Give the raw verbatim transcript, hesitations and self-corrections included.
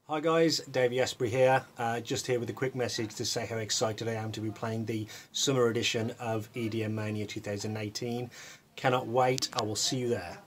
Hi guys, Davey Asprey here, uh, just here with a quick message to say how excited I am to be playing the summer edition of EDMANIA two thousand eighteen. Cannot wait, I will see you there.